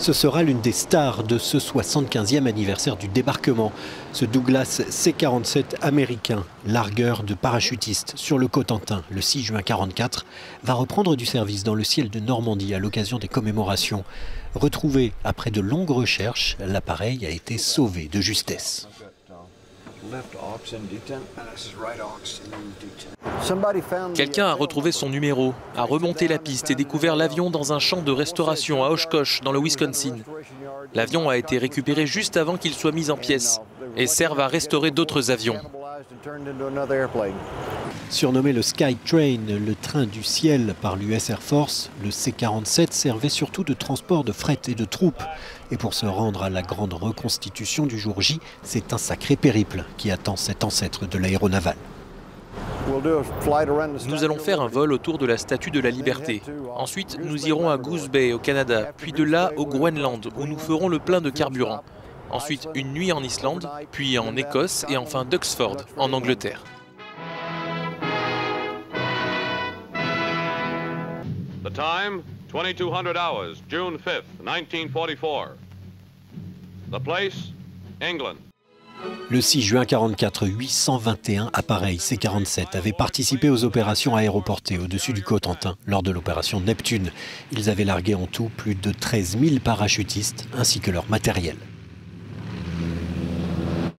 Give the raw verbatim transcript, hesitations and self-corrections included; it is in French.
Ce sera l'une des stars de ce soixante-quinzième anniversaire du débarquement. Ce Douglas C quarante-sept américain, largueur de parachutistes sur le Cotentin le six juin quarante-quatre, va reprendre du service dans le ciel de Normandie à l'occasion des commémorations. Retrouvé après de longues recherches, l'appareil a été sauvé de justesse. Quelqu'un a retrouvé son numéro, a remonté la piste et découvert l'avion dans un champ de restauration à Oshkosh, dans le Wisconsin. L'avion a été récupéré juste avant qu'il soit mis en pièces et serve à restaurer d'autres avions. Surnommé le Skytrain, le train du ciel par l'U S Air Force, le C quarante-sept servait surtout de transport de fret et de troupes. Et pour se rendre à la grande reconstitution du jour J, c'est un sacré périple qui attend cet ancêtre de l'aéronaval. Nous allons faire un vol autour de la Statue de la Liberté. Ensuite, nous irons à Goose Bay au Canada, puis de là au Groenland où nous ferons le plein de carburant. Ensuite, une nuit en Islande, puis en Écosse et enfin d'Oxford, en Angleterre. The time, twenty-two hundred hours, June fifth, nineteen forty-four. The place, England. Le six juin quarante-quatre, huit cent vingt et un appareils C quarante-sept avaient participé aux opérations aéroportées au-dessus du Cotentin lors de l'opération Neptune. Ils avaient largué en tout plus de treize mille parachutistes ainsi que leur matériel.